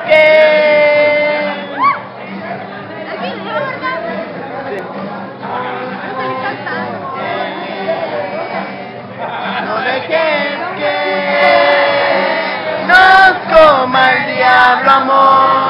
No dejes que nos coma el diablo, amor.